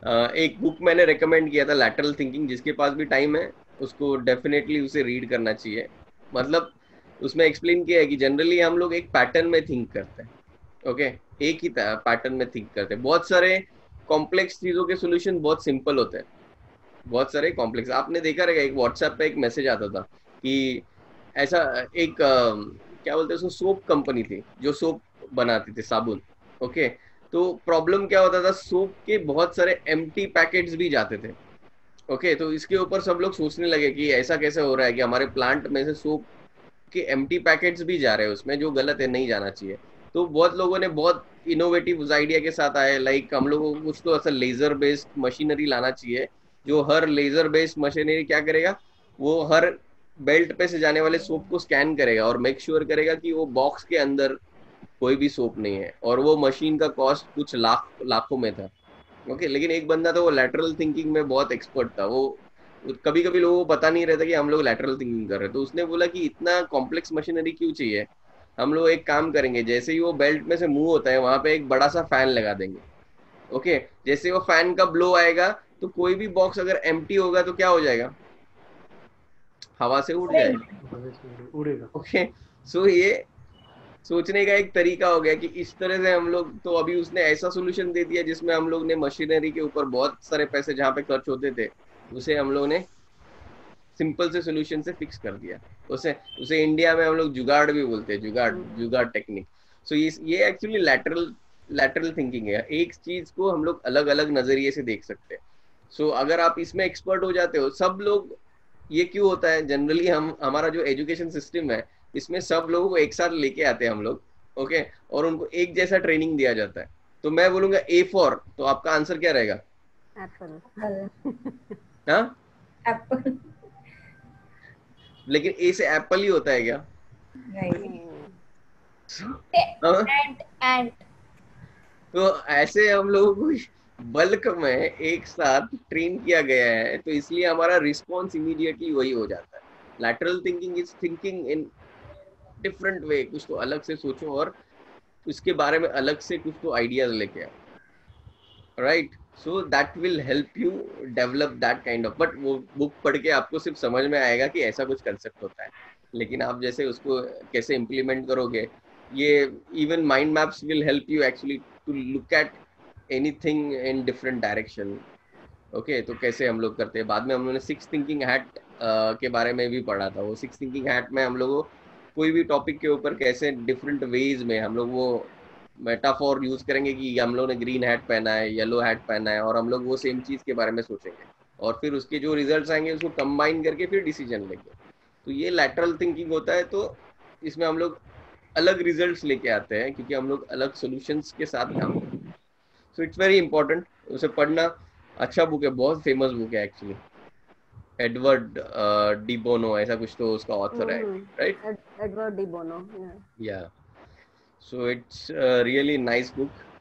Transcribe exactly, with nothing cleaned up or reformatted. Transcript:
एक बुक मैंने रेकमेंड किया था, लैटरल थिंकिंग, जिसके पास भी टाइम है उसको डेफिनेटली उसे रीड करना चाहिए। मतलब उसमें एक्सप्लेन किया है कि जनरली हम लोग एक पैटर्न में थिंक करते हैं। ओके, एक ही पैटर्न में थिंक करते हैं। बहुत सारे कॉम्प्लेक्स चीजों के सोल्यूशन बहुत सिंपल होते हैं, बहुत सारे कॉम्प्लेक्स। आपने देखा रहेगा एक व्हाट्सएप पे एक मैसेज आता था कि ऐसा एक अ, क्या बोलते हैं उसको, सोप कंपनी थी जो सोप बनाती थी, साबुन। ओके, तो प्रॉब्लम क्या होता था, सोप के बहुत सारे एम्प्टी पैकेट्स भी जाते थे। ओके, तो इसके ऊपर सब लोग सोचने लगे कि ऐसा कैसे हो रहा है कि हमारे प्लांट में से सोप के एम्प्टी पैकेट्स भी जा रहे हैं उसमें, जो गलत है, नहीं जाना चाहिए। तो बहुत लोगों ने बहुत इनोवेटिव उस आइडिया के साथ आए, लाइक हम लोगों को कुछ तो ऐसा लेजर बेस्ड मशीनरी लाना चाहिए, जो हर लेजर बेस्ड मशीनरी क्या करेगा, वो हर बेल्ट पे से जाने वाले सोप को स्कैन करेगा और मेक श्योर sure करेगा कि वो बॉक्स के अंदर कोई भी सोप नहीं है। और वो मशीन का कॉस्ट कुछ लाख लाखों में था। ओके, लेकिन एक बंदा था वो लैटरल थिंकिंग में बहुत एक्सपर्ट था। वो कभी कभी लोगों को पता नहीं रहता कि हम लोग लैटरल थिंकिंग कर रहे हैं, तो उसने बोला कि इतना कॉम्प्लेक्स मशीनरी क्यों चाहिए, हम लोग एक काम करेंगे, जैसे ही वो बेल्ट में से मूव होता है वहां पे एक बड़ा सा फैन लगा देंगे। ओके, जैसे वो फैन का ब्लो आएगा तो कोई भी बॉक्स अगर एम्प्टी होगा तो क्या हो जाएगा, हवा से उड़ जाएगा। उड़ेगा। ओके, सो ये सोचने का एक तरीका हो गया कि इस तरह से हम लोग, तो अभी उसने ऐसा सोल्यूशन दे दिया जिसमें हम लोग ने मशीनरी के ऊपर बहुत सारे पैसे जहाँ पे खर्च होते थे, उसे हम लोग ने सिंपल से सोल्यूशन से फिक्स कर दिया। उसे उसे इंडिया में हम लोग जुगाड़ भी बोलते हैं, जुगाड़, जुगाड़ टेक्निक। सो ये ये एक्चुअली लैटरल लैटरल थिंकिंग है। एक चीज को हम लोग अलग अलग नजरिए से देख सकते हैं। सो so, अगर आप इसमें एक्सपर्ट हो जाते हो, सब लोग, ये क्यों होता है जनरली, हम हमारा जो एजुकेशन सिस्टम है इसमें सब लोगों को एक साथ लेके आते हैं हम लोग। ओके, और उनको एक जैसा ट्रेनिंग दिया जाता है। तो मैं बोलूंगा ए फॉर, तो आपका आंसर क्या रहेगा? एप्पल। हाँ, एप्पल। लेकिन ए से एप्पल ही होता है क्या? हाँ? एंट एंट तो ऐसे हम लोगों को बल्क में एक साथ ट्रेन किया गया है, तो इसलिए हमारा रिस्पॉन्स इमीडिएटली वही हो जाता है। Lateral thinking is thinking in different way, कुछ तो अलग से सोचो और उसके बारे में अलग से कुछ तो आइडियाज लेके आओ, right? So that will help you develop that kind of, but वो बुक पढ़ के आपको सिर्फ समझ में आएगा कि ऐसा कुछ कंसेप्ट होता है, लेकिन आप जैसे उसको कैसे इम्प्लीमेंट करोगे, ये even mind maps will help you actually to look at anything in different direction. Okay, तो कैसे हम लोग करते हैं, बाद में हम लोगों ने सिक्स थिंकिंग हैट के बारे में भी पढ़ा था। वो सिक्स थिंकिंग हैट में हम लोगों कोई भी टॉपिक के ऊपर कैसे डिफरेंट वेज में हम लोग वो मेटाफोर यूज करेंगे कि हम लोग ने ग्रीन हैट पहना है, येलो हैट पहना है, और हम लोग वो सेम चीज के बारे में सोचेंगे और फिर उसके जो रिजल्ट्स आएंगे उसको कंबाइन करके फिर डिसीजन लेंगे। तो ये लैटरल थिंकिंग होता है। तो इसमें हम लोग अलग रिजल्ट्स लेके आते हैं क्योंकि हम लोग अलग सॉल्यूशंस के साथ काम करते हैं। सो इट्स वेरी इंपॉर्टेंट उसे पढ़ना। अच्छा बुक है, बहुत फेमस बुक है एक्चुअली। एडवर्ड डी बोनो ऐसा कुछ तो उसका ऑथर है, right? Edward de Bono. Yeah, so it's really nice book.